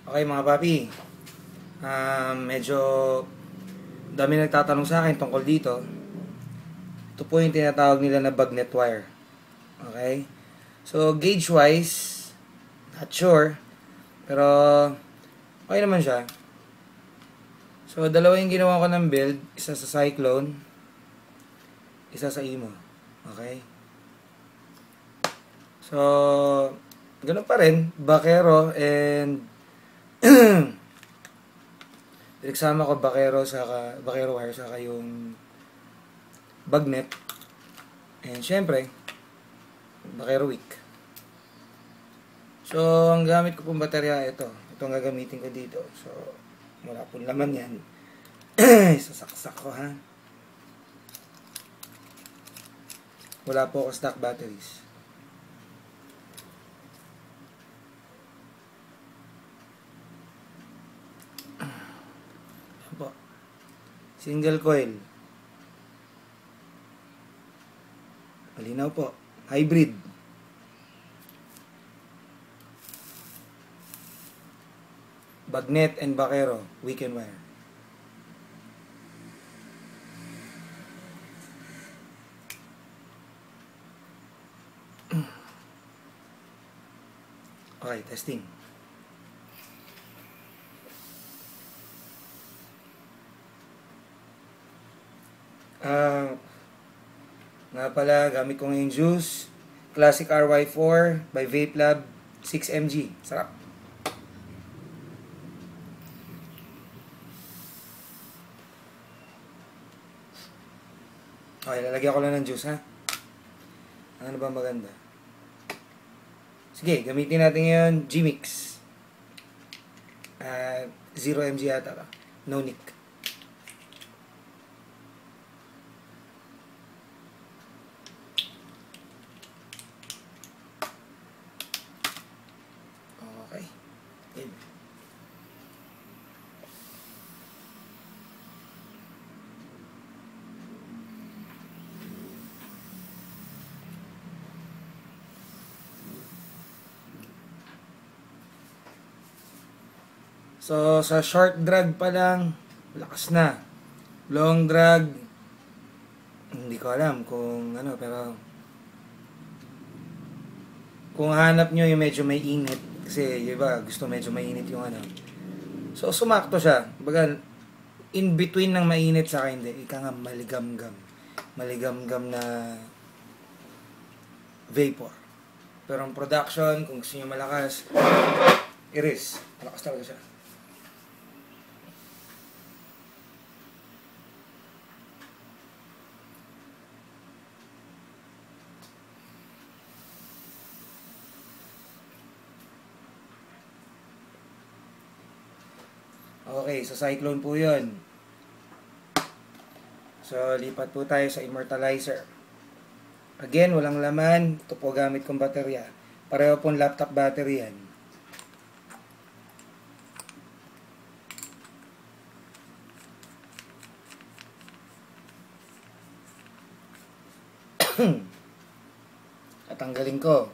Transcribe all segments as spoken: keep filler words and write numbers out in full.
Okay mga papi, um, medyo dami nagtatanong sa akin tungkol dito. Ito po yung tinatawag nila na bagnet wire. Okay? So, gauge-wise, not sure. Pero, okay naman siya. So, dalawa yung ginawa ko ng build. Isa sa Cyclone, isa sa Imo. Okay? So, ganun pa rin. Bakero and pinagsama ko bakero sa bakero wire saka yung bagnet. And syempre, bakero wick. So, ang gamit ko pong baterya ito. Ito ang gagamitin ko dito. So, wala pong laman yan. Sasaksak ko ha. Wala po ako stock batteries. Po. Single coil. Malinaw po. Hybrid. Bagnet and bakero. Weekend wire. Okay, testing. Ah, uh, nga pala, gamit ko ngayong juice. Classic R Y four by Vape Lab six M G. Sarap. Okay, lalagyan ko lang ng juice, ha? Ano ba maganda? Sige, gamitin natin ngayon G-Mix. Uh, zero M G yata ba? No nick. Okay. Good. So, sa short drag pa lang, lakas na. Long drag, hindi ko alam kung ano, pero kung hanap nyo yung medyo may init, kasi yung iba gusto medyo mainit yung ano. So, sumakto siya. Baga, in between ng mainit sa akin, hindi. Ika nga maligam-gam. Maligam-gam na vapor. Pero ang production, kung gusto nyo malakas, iris. Malakas talaga siya. Okay, sa Cyclone po yun. So, lipat po tayo sa Immortalizer. Again, walang laman. Ito po gamit kong baterya. Pareho pong laptop battery yan. Tatanggalin ko.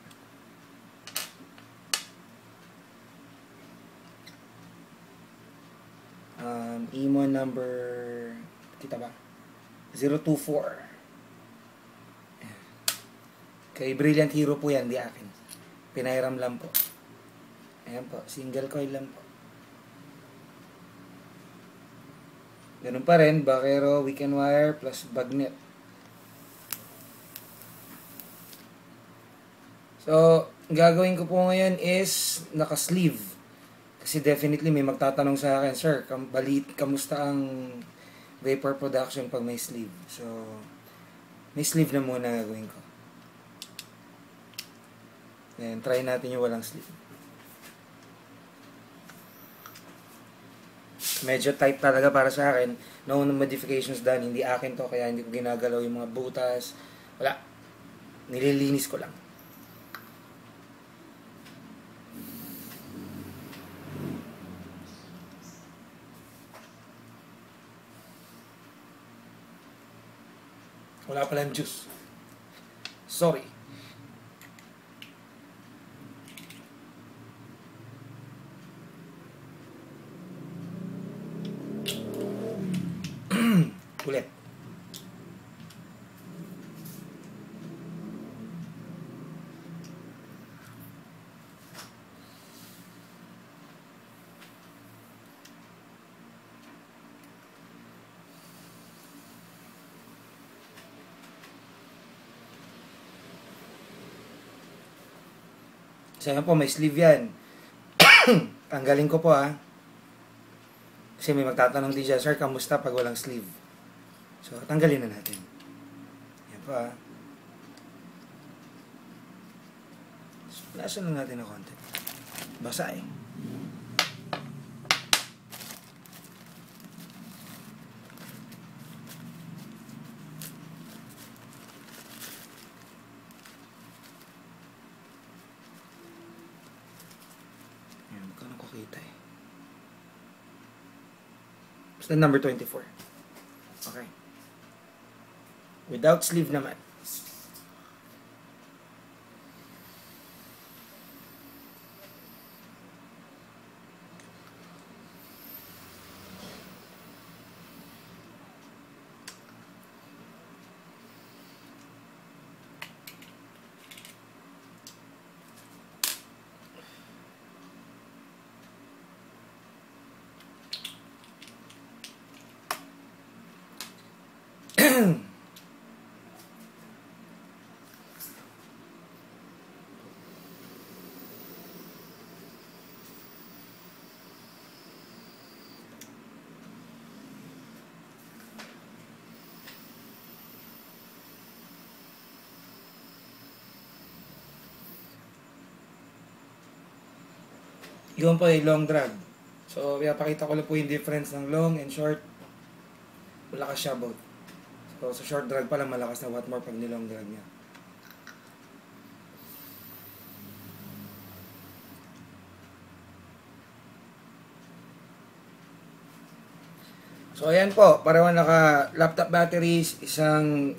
Um, Imo number, kita ba? zero two four. Kay Brilliant Hero po yan, di akin. Pinairam lang po. Ayan po, single coil lang po. Ganun pa rin, bakero, weekend wire, plus bagnet. So, gagawin ko po ngayon is naka-sleeve. Kasi definitely may magtatanong sa akin, Sir, kam balit, kamusta ang vapor production pag may sleeve? So, may sleeve na muna gagawin ko. Then, try natin yung walang sleeve. Medyo tight talaga para sa akin. No modifications done. Hindi akin to, kaya hindi ko ginagalaw yung mga butas. Wala. Nililinis ko lang. Wala palang juice. Sorry. ulit. So, yan po, may sleeve yan. Tanggalin ko po, ha. Kasi may magtatanong din siya, sir, kamusta pag walang sleeve? So, tanggalin na natin. Yan po, ha. So, lasan lang natin ng konti. Basa, eh. Kita eh. Basta number twenty-four. Okay. Without sleeve naman. Yun po ay long drag. So, pinapakita ko lang po yung difference ng long and short. Malakas siya both. So, sa short drag pa lang malakas na what more pag nilong drag niya. So, ayan po. Pareho naka laptop batteries, isang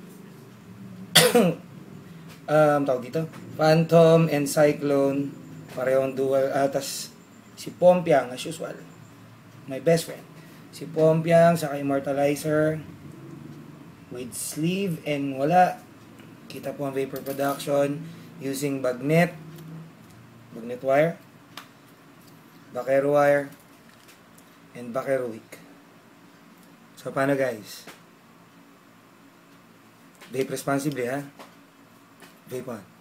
um, tawag dito, Phantom and Cyclone. Parehong dual, atas si Pompiang as usual, my best friend. Si Pompiang, saka Immortalizer, with sleeve and wala. Kita po ang vapor production using bagnet, bagnet wire, Bakero wire, and Bakero wick. So, paano guys? Vape responsibly, ha? Vape on.